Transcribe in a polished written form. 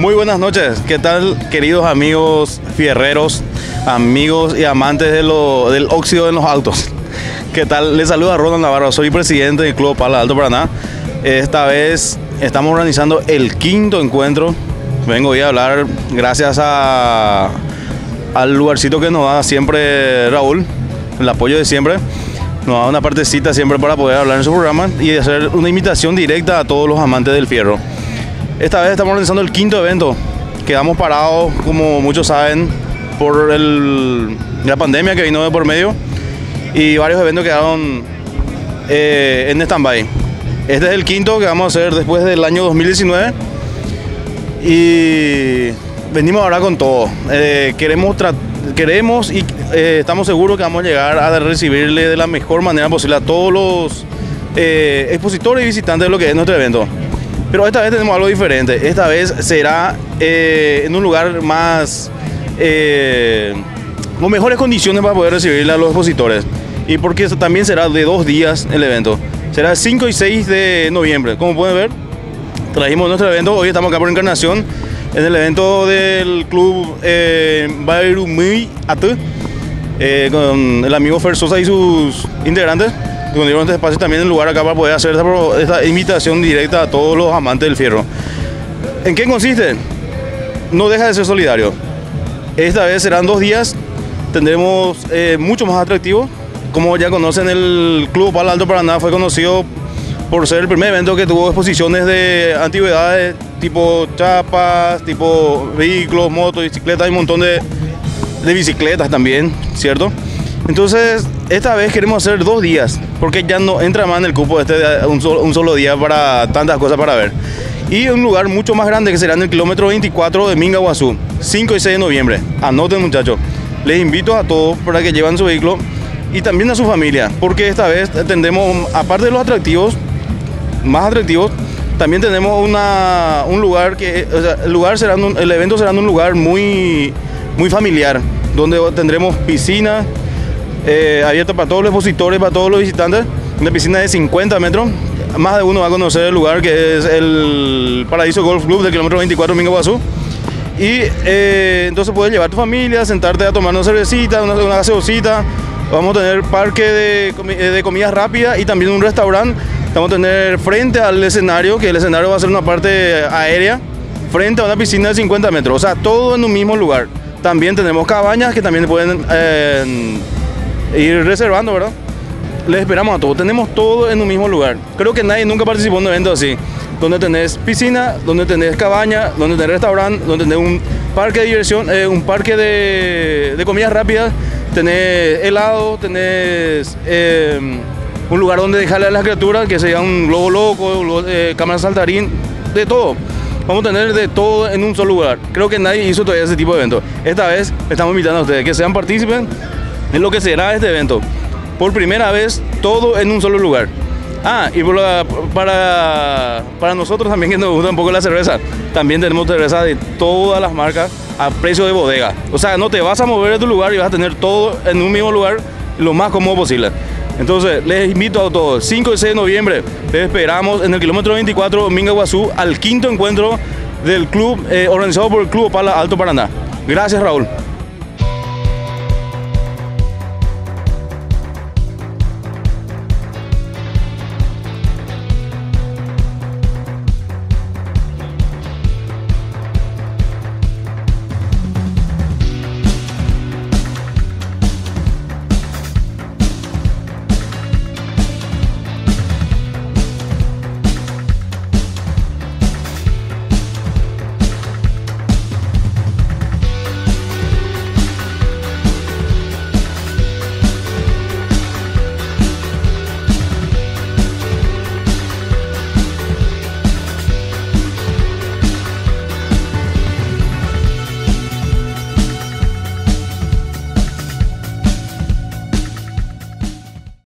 Muy buenas noches, ¿qué tal queridos amigos fierreros, amigos y amantes del óxido en los autos? ¿Qué tal? Les saluda Ronald Navarro, soy presidente del Club Opala Alto Paraná. Esta vez estamos organizando el quinto encuentro. Vengo hoy a hablar gracias al lugarcito que nos da siempre Raúl, el apoyo de siempre. Nos da una partecita siempre para poder hablar en su programa y hacer una invitación directa a todos los amantes del fierro. Esta vez estamos organizando el quinto evento. Quedamos parados, como muchos saben, por la pandemia que vino de por medio y varios eventos quedaron en stand-by. Este es el quinto que vamos a hacer después del año 2019 y venimos ahora con todo. Queremos y estamos seguros que vamos a llegar a recibirle de la mejor manera posible a todos los expositores y visitantes de lo que es nuestro evento. Pero esta vez tenemos algo diferente. Esta vez será en un lugar más con mejores condiciones para poder recibirle a los expositores. Y porque también será de 2 días el evento. Será el 5 y 6 de noviembre. Como pueden ver, trajimos nuestro evento. Hoy estamos acá por Encarnación, en el evento del club Bairumi Atu, con el amigo Fer Sosa y sus integrantes. Nos dieron este espacio también en el lugar acá para poder hacer esta invitación directa a todos los amantes del fierro. ¿En qué consiste? No deja de ser solidario. Esta vez serán 2 días, tendremos mucho más atractivo. Como ya conocen, el Club Opala Alto Paraná fue conocido por ser el primer evento que tuvo exposiciones de antigüedades, tipo chapas, tipo vehículos, motos, bicicletas, y un montón de bicicletas también, ¿cierto? Entonces, esta vez queremos hacer 2 días, porque ya no entra más en el cupo un solo día para tantas cosas para ver. Y un lugar mucho más grande que será en el kilómetro 24 de Minga, Guazú, 5 y 6 de noviembre. Anoten, muchachos. Les invito a todos para que lleven su vehículo y también a su familia, porque esta vez tendremos, aparte de los atractivos, más atractivos, también tenemos un lugar que, o sea, el evento será en un lugar muy familiar, donde tendremos piscina abierta para todos los expositores, para todos los visitantes, una piscina de 50 metros. Más de uno va a conocer el lugar, que es el Paraíso Golf Club del kilómetro 24 Minga, Guazú. Y entonces puedes llevar a tu familia, sentarte a tomar una cervecita, una gaseosita. Vamos a tener parque de comidas rápidas y también un restaurante. Vamos a tener frente al escenario, que el escenario va a ser una parte aérea, frente a una piscina de 50 metros. O sea, todo en un mismo lugar. También tenemos cabañas que también pueden ir reservando, ¿verdad? Les esperamos a todos. Tenemos todo en un mismo lugar. Creo que nadie nunca participó en un evento así, donde tenés piscina, donde tenés cabaña, donde tenés restaurante, donde tenés un parque de diversión, un parque de comidas rápidas, tenés helado, tenés un lugar donde dejarle a las criaturas, que sería un globo loco, cámara saltarín, de todo. Vamos a tener de todo en un solo lugar. Creo que nadie hizo todavía ese tipo de evento. Esta vez estamos invitando a ustedes que sean partícipes en lo que será este evento. Por primera vez, todo en un solo lugar. Y para nosotros también, que nos gusta un poco la cerveza, también tenemos cerveza de todas las marcas a precio de bodega. O sea, no te vas a mover de tu lugar y vas a tener todo en un mismo lugar lo más cómodo posible. Entonces, les invito a todos, 5 y 6 de noviembre, les esperamos en el kilómetro 24 Minga, Guazú, al quinto encuentro del club organizado por el Club Opala Alto Paraná. Gracias, Raúl.